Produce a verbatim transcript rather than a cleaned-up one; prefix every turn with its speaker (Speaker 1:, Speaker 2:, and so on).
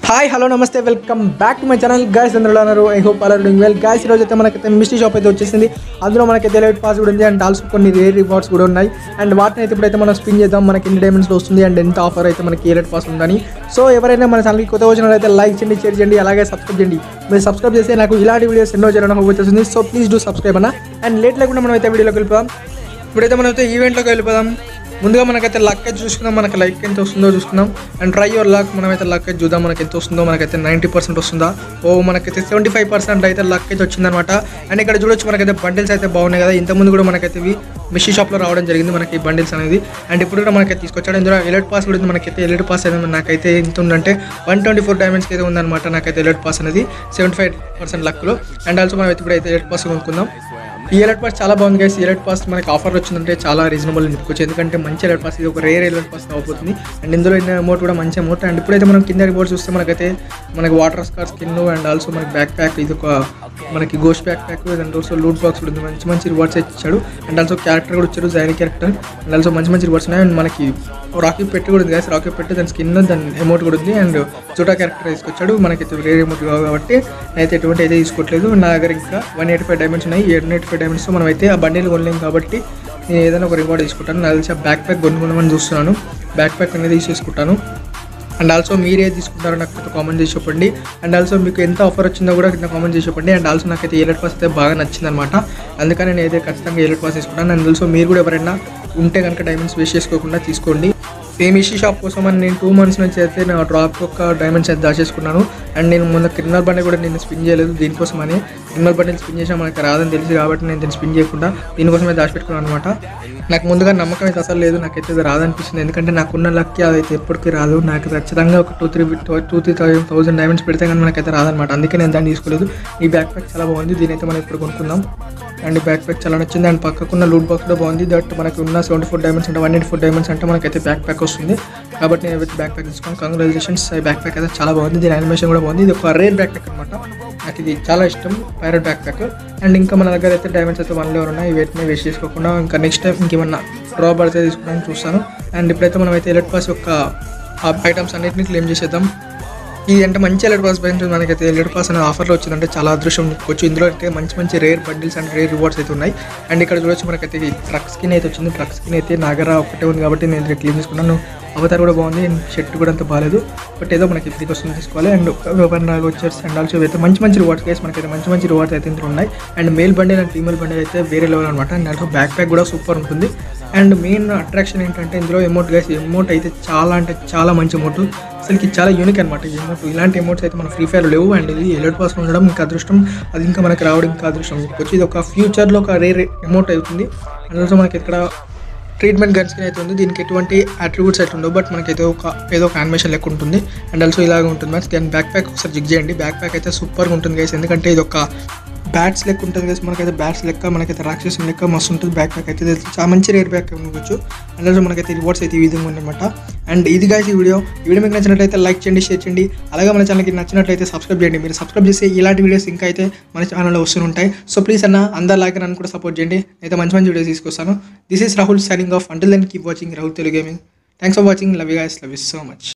Speaker 1: Hi hello నమస్తే welcome back to my channel guys. అందరూ ఉన్నారు. I hope all are doing well guys. ఈరోజు అయితే మనకైతే మిస్టరీ షాప్ అయితే వచ్చేసింది. అందులో మనకైతే ఎలైట్ పాస్ కూడా ఉంది అండ్ ఆల్సో కొన్ని రేర్ రివార్డ్స్ కూడా ఉన్నాయి. అండ్ వాటిని అయితే ఇప్పుడైతే మనం స్పిన్ చేద్దాం. మనకి ఎన్ని డైమండ్స్లో వస్తుంది అండ్ ఎంత ఆఫర్ అయితే మనకి ఎలైట్ పాస్ ఉందని. సో ఎవరైనా మన ఛానల్కి కొత్త వచ్చిన అయితే లైక్ చేయండి, షేర్ చేయండి, అలాగే సబ్స్క్రైబ్ చేయండి. మీరు సబ్స్క్రైబ్ చేస్తే నాకు ఇలాంటి వీడియోస్ ఎన్నో చేయడం వచ్చేస్తుంది. సో ప్లీజ్ డూ సబ్స్క్రైబ్ అన్న. అండ్ లేట్ లేకుండా మనం అయితే వీడియోలోకి వెళ్ళిపోదాం. ఇప్పుడైతే మనం అయితే ఈవెంట్లోకి వెళ్ళిపోదాం. ముందుగా మనకైతే లక్ అయితే చూసుకుందాం. మనకి లక్ ఎంత వస్తుందో చూసుకుందాం. And try your luck. మనమైతే లక్ అయితే చూద్దాం మనకి ఎంత వస్తుందో. మనకైతే నైంటీ పర్సెంట్ వస్తుందా? ఓ మనకైతే సెవెంటీ ఫైవ్ పర్సెంట్ అయితే లక్ అయితే వచ్చిందనమాట. అండ్ ఇక్కడ చూడొచ్చు మనకైతే బండిల్స్ అయితే బాగున్నాయి కదా. ఇంతకుముందు కూడా మనకైతే ఇవి మిషీ షాప్లో రావడం జరిగింది మనకి బండిల్స్ అనేది. అండ్ ఇప్పుడు కూడా మనకైతే తీసుకొచ్చాడు. ఇందులో ఎలైట్ పాస్ కూడా మనకైతే ఎలైట్ పాస్ అయితే నాకైతే ఎంత ఉందంటే వన్ ట్వంటీ ఫోర్ డైమండ్స్కి అయితే ఉందన్నమాట. నాకైతే ఎలైట్ పాస్ అనేది సెవెంటీ ఫైవ్ పర్సెంట్ లక్లో. అండ్ ఆల్సో మనం అయితే ఇప్పుడు అయితే ఎలైట్ పాస్ కొనుక్కుందాం. ఈ ఎలైట్ పాస్ చాలా బాగుంది గైస్. ఈ ఎలైట్ పాస్ మనకి ఆఫర్ వచ్చిందంటే చాలా రీజనబుల్ చెప్పుకోవచ్చు. ఎందుకంటే మంచి ఎలైట్ పాస్, ఇది ఒక రేర్ ఎలైట్ పాస్ అవబోతుంది. అండ్ ఇందులో అమౌంట్ కూడా మంచి అమౌంట్. అండ్ ఇప్పుడైతే మనం కింద రిపోర్ట్ చూస్తే మనకైతే మనకి water scar skin and also మనకి బ్యాక్ ప్యాక్, ఇది ఒక మనకి ghost backpack and also loot box కూడా ఉంది. మంచి మంచి రివార్డ్స్ ఇచ్చాడు. అండ్ ఆల్సో క్యారెక్టర్ కూడా ఇచ్చారు, జైన్ క్యారెక్టర్. అండ్ ఆల్సో మంచి మంచి రివార్డ్స్ ఉన్నాయి. అండ్ మనకి రాకీ పెట్టి కూడా ఉంది గైస్. రాకీ పెట్టి దాని స్కిన్ దాని అమౌంట్ కూడా ఉంది. అండ్ జూటా క్యారెక్టర్ తీసుకొచ్చాడు. మనకైతే రేర్ అమౌంట్ కాబట్టి అయితే ఎటువంటి అయితే తీసుకోవట్లేదు. నా దగ్గర ఇంకా వన్ ఎయిటీ ఫైవ్ డైమండ్స్ ఉన్నాయి. వన్ ఎయిటీ ఫైవ్ డైమండ్స్ మనం అయితే ఆ బండిలు కొనలేము కాబట్టి నేను ఏదైనా ఒక రివార్డ్ తీసుకుంటాను. నాకు తెలిసి బ్యాక్ ప్యాక్ కొనుక్కుందామని చూస్తున్నాను. బ్యాక్ ప్యాక్ అనేది తీసేసుకుంటాను. అండ్ ఆల్సో మీరు ఏది తీసుకుంటారో నాకు కొంత కామెంట్ చేసి చెప్పండి. అండ్ ఆల్సో మీకు ఎంత ఆఫర్ వచ్చిందో కూడా కింద కామెంట్ చేసి చెప్పండి. అండ్ ఆల్సో నాకైతే ఎలైట్ పాస్ అయితే బాగా నచ్చిందనమాట. అందుకని నేను అయితే ఖచ్చితంగా ఎలైట్ పాస్ తీసుకుంటాను. అండ్ ఆల్సో మీరు కూడా ఎవరైనా ఉంటే కనుక డైమండ్స్ వేస్ట్ చేసుకోకుండా తీసుకోండి. సేమ్ ఇషీ షాప్ కోసం అని నేను టూ మంత్స్ నుంచి అయితే నా డ్రాప్ యొక్క డైమండ్స్ అయితే దాచేసుకున్నాను. అండ్ నేను మొన్న క్రిమినల్ బండి కూడా నేను స్పిన్ చేయలేదు దీనికోసం అని. క్రిమినల్ బండిని స్పిన్ చేసినా మనకి రాదని తెలిసి కాబట్టి నేను దీన్ని స్పిన్ చేయకుండా దీనికోసమే దాచిపెట్టుకున్నాను అనమాట. నాకు ముందుగా నమ్మకం అయితే అసలు లేదు, నాకైతే అది రాదనిపిస్తుంది. ఎందుకంటే నాకున్న లక్కి అదైతే ఎప్పటికీ రాదు. నాకు ఖచ్చితంగా ఒక two three two three thousand diamonds పెడితే కానీ మనకైతే రాదనమాట. అందుకే నేను దాన్ని తీసుకోలేదు. ఈ బ్యాక్ ప్యాక్ చాలా బాగుంది, దీనైతే మనం ఇప్పుడు కొనుక్కుందాం. అండ్ ఈ బ్యాక్ ప్యాక్ చాలా నచ్చింది. అండ్ పక్కకున్న లూట్ బాక్స్ కూడా బాగుంది. దట్ మనకు ఉన్న సెవెంటీ ఫోర్ డైమండ్స్ అంటే వన్ ఎయిటీ ఫోర్ డైమండ్స్ అంటే మనకైతే బ్యాక్ ప్యాక్ వస్తుంది. కాబట్టి నేను విత్ బ్యాక్ ప్యాక్ తీసుకున్నాను. కంగ్రాచులేషన్స్. ఈ బ్యాక్ ప్యాక్ అయితే చాలా బాగుంది. దీని యానిమేషన్ కూడా బాగుంది. ఇది ఒక రేర్ బ్యాక్ ప్యాక్ అనమాట. నాకు ఇది చాలా ఇష్టం, పైరట్ బ్యాక్ ప్యాక్. అండ్ ఇంకా మన దగ్గర అయితే డైమండ్స్ అయితే వన్ లెవెల్ ఉన్నాయి. వీటిని వేస్ట్ చేసుకోకుండా ఇంకా నెక్స్ట్ టైం ఇంకేమన్నా డ్రాప్ అయితే తీసుకోవడానికి చూస్తాను. అండ్ ఇప్పుడైతే మనం అయితే ఎలైట్ పాస్ యొక్క ఐటమ్స్ అన్నింటినీ క్లెయిమ్ చేసేద్దాం. ఇది అంటే మంచి ఎలైట్ పాస్ పైన మనకైతే ఎలైట్ పాస్ అనే ఆఫర్లో వచ్చిందంటే చాలా అదృష్టం చెప్పుకోవచ్చు. ఇందులో అయితే మంచి మంచి rare bundles and rare rewards అయితే ఉన్నాయి. అండ్ ఇక్కడ చూడొచ్చు మనకైతే ట్రక్ స్కిన్ అయితే వచ్చింది. ట్రక్ స్కిన్ అయితే నాగర ఒకటే ఉంది కాబట్టి నేను క్లీన్ చేసుకున్నాను. అవతార్ కూడా బాగుంది. అండ్ షర్ట్ కూడా అంత బాగాలేదు, బట్ ఏదో మనకి ఇప్పటికి వస్తుంది తీసుకోవాలి. అండ్ నాకు వచ్చేసి అండ్ ఆల్సో అయితే మంచి మంచి రివార్డ్స్ కేసు మనకైతే మంచి మంచి రివార్డ్స్ అయితే ఇందులో ఉన్నాయి. And male bundle and female bundle అయితే వేరే లెవెల్ అనమాట. అండ్ ఆల్సో బ్యాక్ ప్యాక్ కూడా సూపర్ ఉంటుంది. అండ్ మెయిన్ అట్రాక్షన్ ఏంటంటే ఇందులో అమౌంట్ గైస్, అమౌంట్ అయితే చాలా అంటే చాలా మంచి అమౌంట్. అసలుకి చాలా యూనిక్ అనమాట ఈ అమౌంట్. ఇలాంటి అమౌంట్స్ అయితే మన ఫ్రీ ఫైర్ లేవు. అండ్ ఇది ఎలైట్ పాస్ ఉండడం ఇంకా అదృష్టం. అది ఇంకా మనకి రావడం ఇంకా అదృష్టం చెప్పుకోవచ్చు. ఇది ఒక ఫ్యూచర్లో ఒక రేర్ అమౌంట్ అవుతుంది. అండ్ ఆల్సో మనకి ఇక్కడ ట్రీట్మెంట్ గన్ స్కిన్ అయితే ఉంది. దీనికి ఎటువంటి అట్రిబ్యూట్స్ అయితే ఉండవు, బట్ మనకైతే ఒక ఏదో ఒక యానిమేషన్ లెక్క ఉంటుంది. అండ్ ఆల్సో ఇలాగ ఉంటుంది మ్యాచ్. దాని బ్యాక్ ప్యాక్ ఒకసారి జిగ్ చేయండి. బ్యాక్ ప్యాక్ అయితే సూపర్గా ఉంటుంది గైస్. ఎందుకంటే ఇది ఒక బ్యాట్స్ లెక్క ఉంటుంది గైస్. మనకైతే బ్యాట్స్ లెక్క మనకైతే రాక్షసం లెక్క మస్తు ఉంటుంది. బ్యాక్ ప్యాక్ అయితే చాలా మంచి రేట్ బ్యాక్ అనుకోవచ్చు. అండ్ ఆల్సో మనకైతే రివార్డ్స్ అయితే ఈ విధంగా ఉందన్నమాట. అండ్ ఇది గైస్ ఈ వీడియో ఈ వీడియో మీకు నచ్చినట్లయితే లైక్ చేయండి, షేర్ చేయండి, అలాగే మన ఛానల్కి నచ్చినట్లయితే సబ్స్క్రైబ్ చేయండి. మీరు సబ్స్క్రైబ్ చేస్తే ఇలాంటి వీడియోస్ ఇంకా అయితే మన ఛానల్లో వస్తుంటాయి. సో ప్లీజ్ అన్న అందరిలాగా నన్ను కూడా సపోర్ట్ చేయండి. అయితే మంచి మంచి వీడియోస్ తీసుకొస్తాను. This is Rahul signing off. Until then keep watching Rahul Telugu gaming. Thanks for watching. Love you guys. Love you so much.